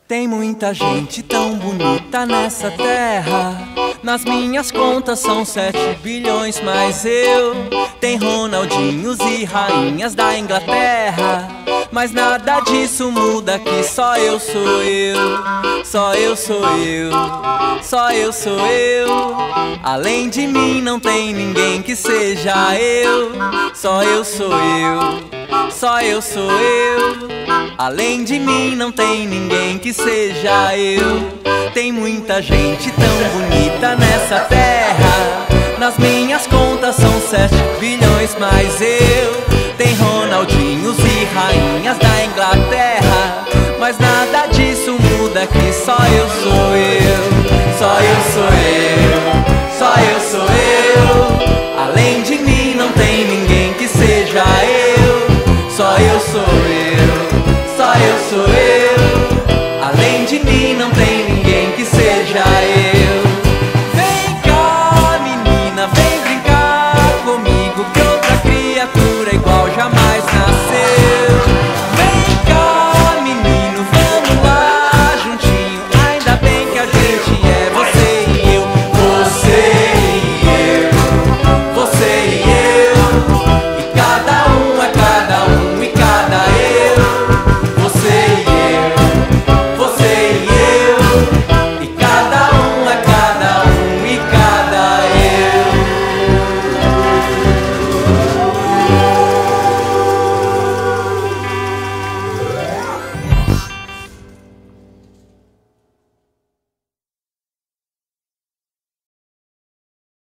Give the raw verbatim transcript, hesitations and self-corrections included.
Tem muita gente tão bonita nessa terra. Nas minhas contas são sete bilhões, mas eu tem Ronaldinhos e rainhas da Inglaterra. Mas nada disso muda que só eu sou eu, só eu sou eu, só eu sou eu. Além de mim não tem ninguém que seja eu, só eu sou eu, só eu sou eu. Além de mim não tem ninguém que seja eu. Tem muita gente tão bonita nessa terra. Nas minhas contas são sete bilhões, mas eu tem Ronaldinhos e rainhas da Inglaterra. Mas nada disso muda que só eu sou eu, só eu sou eu, só eu sou eu. Além de mim não tem ninguém que seja eu, só eu sou eu, só eu sou eu.